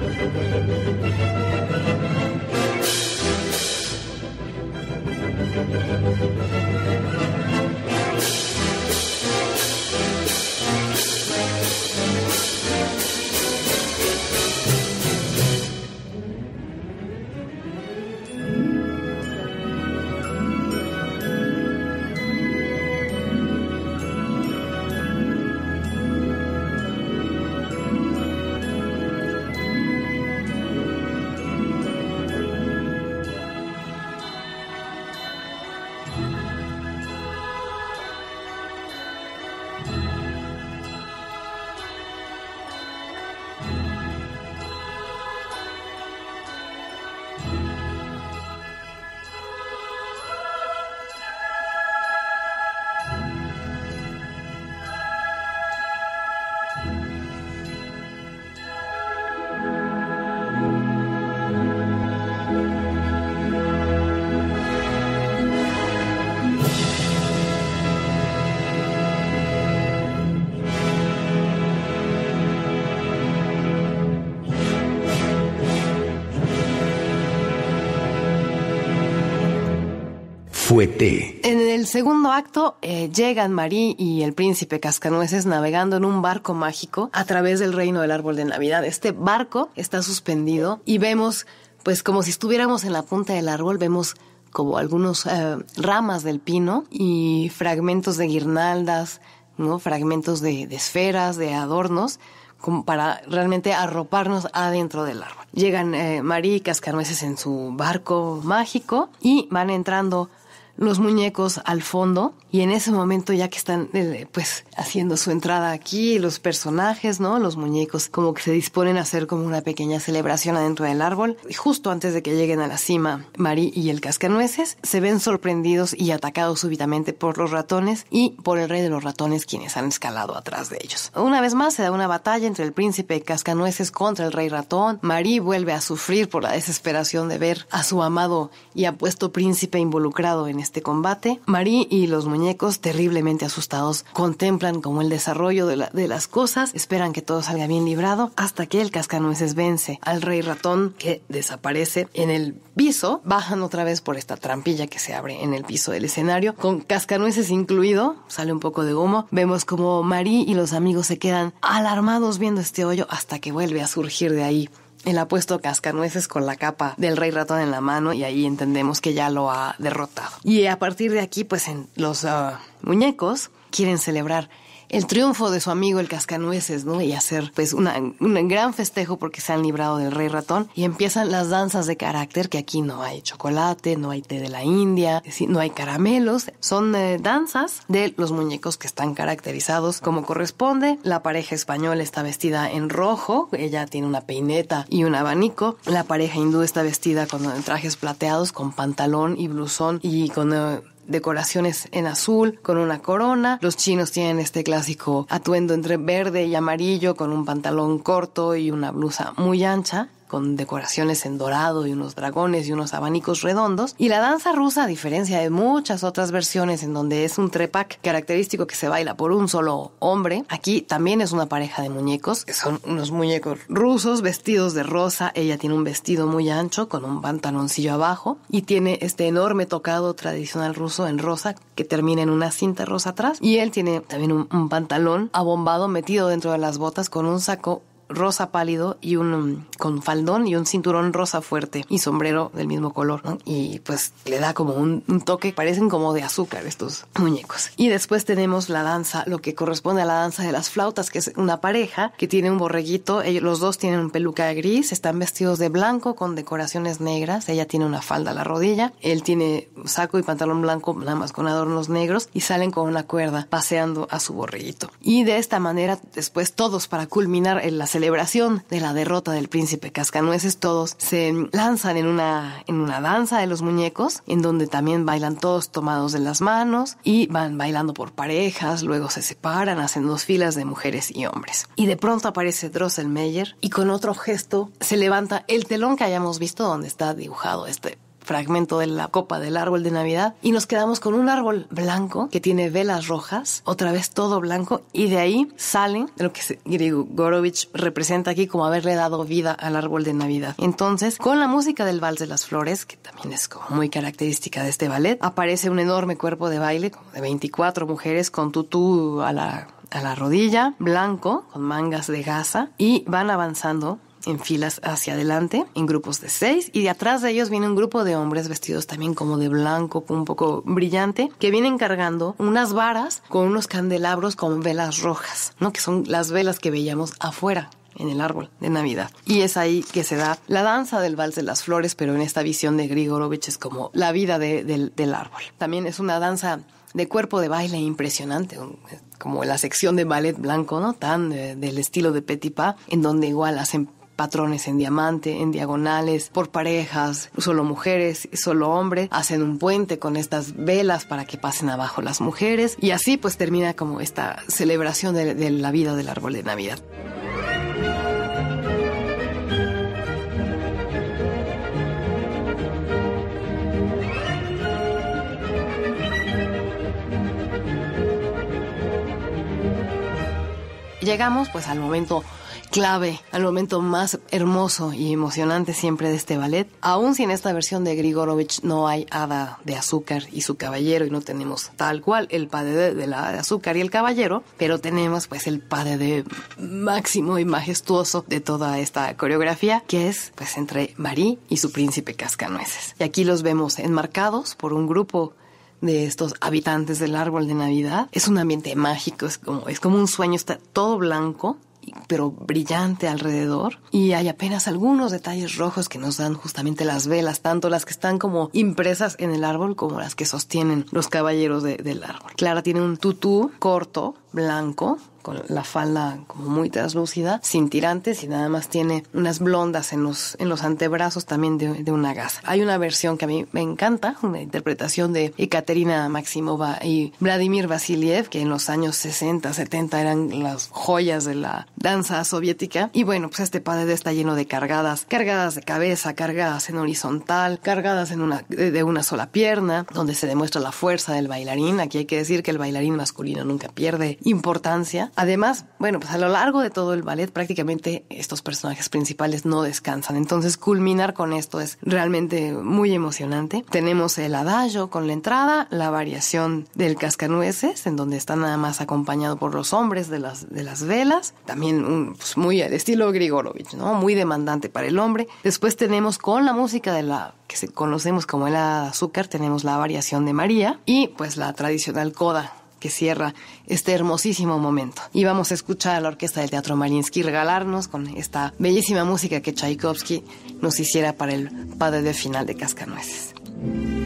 Fuete. En el segundo acto llegan Marie y el príncipe Cascanueces navegando en un barco mágico a través del reino del árbol de Navidad. Este barco está suspendido y vemos, pues como si estuviéramos en la punta del árbol, vemos como algunos ramas del pino y fragmentos de guirnaldas, ¿no? Fragmentos de esferas, de adornos, como para realmente arroparnos adentro del árbol. Llegan Marie y Cascanueces en su barco mágico y van entrando los muñecos al fondo, y en ese momento, ya que están pues haciendo su entrada aquí, los personajes, ¿no? Los muñecos como que se disponen a hacer como una pequeña celebración adentro del árbol, y justo antes de que lleguen a la cima, Marie y el Cascanueces se ven sorprendidos y atacados súbitamente por los ratones y por el rey de los ratones, quienes han escalado atrás de ellos. Una vez más se da una batalla entre el príncipe Cascanueces contra el rey ratón. Marie vuelve a sufrir por la desesperación de ver a su amado y apuesto príncipe involucrado en este combate. Marie y los muñecos, terriblemente asustados, contemplan como el desarrollo de las cosas, esperan que todo salga bien librado, hasta que el Cascanueces vence al rey ratón, que desaparece en el piso. Bajan otra vez por esta trampilla que se abre en el piso del escenario, con Cascanueces incluido. Sale un poco de humo. Vemos como Marie y los amigos se quedan alarmados viendo este hoyo, hasta que vuelve a surgir de ahí el apuesto Cascanueces con la capa del rey ratón en la mano, y ahí entendemos que ya lo ha derrotado. Y a partir de aquí, pues los muñecos quieren celebrar el triunfo de su amigo el Cascanueces, ¿no? Y hacer pues un gran festejo porque se han librado del rey ratón, y empiezan las danzas de carácter, que aquí no hay chocolate, no hay té de la India, no hay caramelos, son danzas de los muñecos que están caracterizados como corresponde. La pareja española está vestida en rojo, ella tiene una peineta y un abanico. La pareja hindú está vestida con trajes plateados, con pantalón y blusón y con decoraciones en azul, con una corona. Los chinos tienen este clásico atuendo entre verde y amarillo, con un pantalón corto y una blusa muy ancha, con decoraciones en dorado y unos dragones y unos abanicos redondos. Y la danza rusa, a diferencia de muchas otras versiones en donde es un trepak característico que se baila por un solo hombre, aquí también es una pareja de muñecos, que son unos muñecos rusos vestidos de rosa. Ella tiene un vestido muy ancho con un pantaloncillo abajo y tiene este enorme tocado tradicional ruso en rosa que termina en una cinta rosa atrás, y él tiene también un pantalón abombado metido dentro de las botas, con un saco rosa pálido y con faldón y un cinturón rosa fuerte y sombrero del mismo color, ¿no? Y pues le da como un toque, parecen como de azúcar estos muñecos. Y después tenemos la danza, lo que corresponde a la danza de las flautas, que es una pareja que tiene un borreguito. Los dos tienen peluca gris, están vestidos de blanco con decoraciones negras. Ella tiene una falda a la rodilla, él tiene saco y pantalón blanco nada más con adornos negros, y salen con una cuerda paseando a su borreguito. Y de esta manera, después todos, para culminar la celebración de la derrota del príncipe Cascanueces, todos se lanzan en una danza de los muñecos, en donde también bailan todos tomados de las manos y van bailando por parejas, luego se separan, hacen dos filas de mujeres y hombres. Y de pronto aparece Drosselmeyer y con otro gesto se levanta el telón que hayamos visto donde está dibujado este fragmento de la copa del árbol de Navidad y nos quedamos con un árbol blanco que tiene velas rojas, otra vez todo blanco, y de ahí sale lo que Grigorovich representa aquí como haberle dado vida al árbol de Navidad. Entonces, con la música del Vals de las Flores, que también es como muy característica de este ballet, aparece un enorme cuerpo de baile como de 24 mujeres con tutú a la rodilla, blanco, con mangas de gasa, y van avanzando en filas hacia adelante, en grupos de 6, y de atrás de ellos viene un grupo de hombres vestidos también como de blanco, un poco brillante, que vienen cargando unas varas con unos candelabros con velas rojas, ¿no? Que son las velas que veíamos afuera en el árbol de Navidad. Y es ahí que se da la danza del Vals de las Flores, pero en esta visión de Grigorovich es como la vida del árbol. También es una danza de cuerpo de baile impresionante, como la sección de ballet blanco, ¿no? Tan del estilo de Petit Pas, en donde igual hacen patrones en diamante, en diagonales, por parejas, solo mujeres, solo hombres, hacen un puente con estas velas para que pasen abajo las mujeres, y así pues termina como esta celebración de la vida del árbol de Navidad. Llegamos pues al momento clave, al momento más hermoso y emocionante siempre de este ballet. Aún si en esta versión de Grigorovich no hay hada de azúcar y su caballero, y no tenemos tal cual el pas de deux de la hada de azúcar y el caballero, pero tenemos pues el pas de deux máximo y majestuoso de toda esta coreografía, que es pues entre Marie y su príncipe Cascanueces. Y aquí los vemos enmarcados por un grupo de estos habitantes del árbol de Navidad. Es un ambiente mágico, es como un sueño, está todo blanco, pero brillante alrededor, y hay apenas algunos detalles rojos que nos dan justamente las velas, tanto las que están como impresas en el árbol como las que sostienen los caballeros del árbol. Clara tiene un tutú corto, blanco, con la falda como muy translúcida, sin tirantes, y nada más tiene unas blondas en los antebrazos también de una gasa. Hay una versión que a mí me encanta, una interpretación de Ekaterina Maximova y Vladimir Vasiliev, que en los años 60, 70 eran las joyas de la danza soviética. Y bueno, pues este pas de deux está lleno de cargadas de cabeza, cargadas en horizontal, cargadas de una sola pierna, donde se demuestra la fuerza del bailarín. Aquí hay que decir que el bailarín masculino nunca pierde importancia. Además, bueno, pues a lo largo de todo el ballet prácticamente estos personajes principales no descansan. Entonces culminar con esto es realmente muy emocionante. Tenemos el adagio con la entrada, la variación del Cascanueces, en donde está nada más acompañado por los hombres de las velas. También pues muy al estilo Grigorovich, ¿no? Muy demandante para el hombre. Después tenemos con la música de la que conocemos como el hada de azúcar, tenemos la variación de María y pues la tradicional coda que cierra este hermosísimo momento. Y vamos a escuchar a la Orquesta del Teatro Mariinsky regalarnos con esta bellísima música que Tchaikovsky nos hiciera para el pas de deux final de Cascanueces.